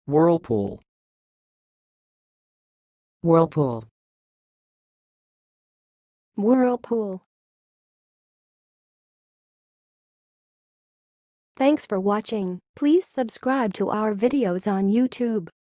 whirlpool, whirlpool, whirlpool. Thanks for watching. Please subscribe to our videos on YouTube.